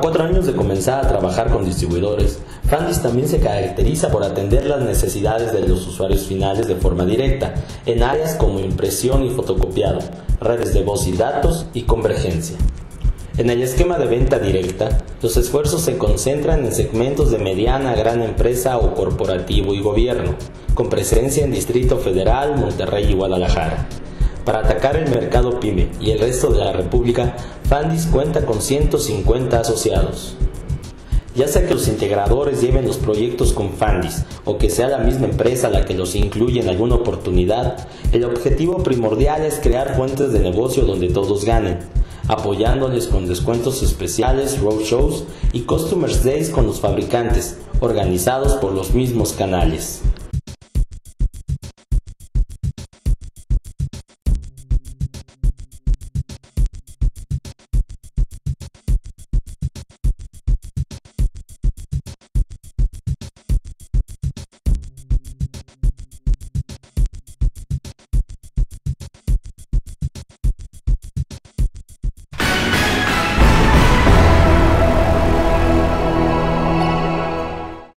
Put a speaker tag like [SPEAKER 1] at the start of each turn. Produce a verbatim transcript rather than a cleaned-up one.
[SPEAKER 1] cuatro años de comenzar a trabajar con distribuidores, Fandis también se caracteriza por atender las necesidades de los usuarios finales de forma directa, en áreas como impresión y fotocopiado, redes de voz y datos y convergencia. En el esquema de venta directa, los esfuerzos se concentran en segmentos de mediana a gran empresa o corporativo y gobierno, con presencia en Distrito Federal, Monterrey y Guadalajara. Para atacar el mercado pyme y el resto de la República, Fandis cuenta con ciento cincuenta asociados. Ya sea que los integradores lleven los proyectos con Fandis o que sea la misma empresa la que los incluye en alguna oportunidad, el objetivo primordial es crear fuentes de negocio donde todos ganen, apoyándoles con descuentos especiales, roadshows y Customers Days con los fabricantes, organizados por los mismos canales.